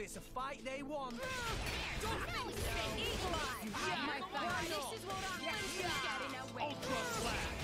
it's a fight they want. Eagle Eye! Have my back. This is what I'm getting away. Ultra Slash!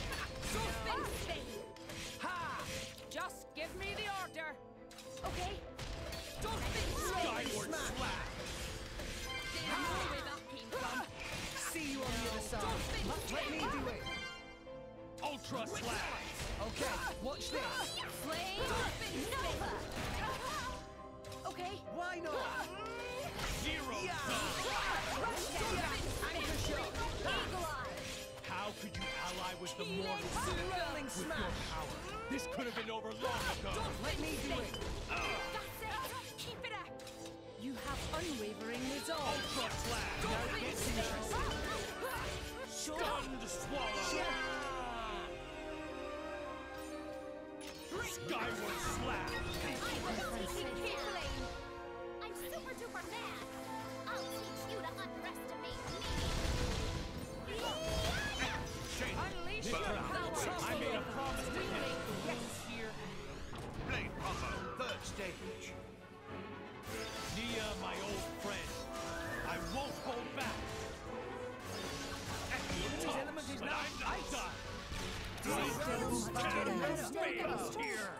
Ha! Just give me the order. Okay. Skyward Smash. Slash! Where that came from. See you on the other side. Let me do it. Ultra Slash! Okay, watch this. Flame Nova. Okay. Why not? Zero Yeah. Zone! Anchor shot. Eagle Eye. How could you ally with the mortal Swirling with your smash. power? This could have been over long ago! Let me do it. That's it. Keep it up. You have unwavering resolve. Ultra Slash! Now it gets interesting. Stunned Swallow! Skyward Slash! I'm super duper mad. I'll teach you to underestimate me. Shake! Unleash But your power. I made a promise to him! Yes, here. Blade Combo, third stage. Nia, my old friend, I won't hold back. Enemy's element is But now I'm not ice. done. Stay here.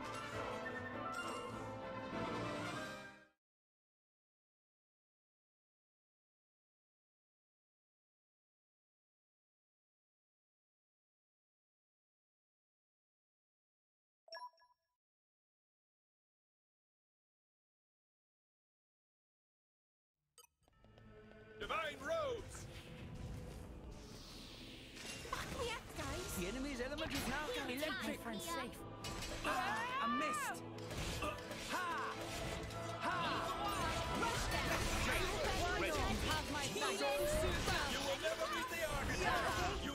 Divine Rose! Me up, guys. The enemy's element is now electric. Friend safe. I missed. Ha! Ha! You have my back. You will never beat the Argonauts! You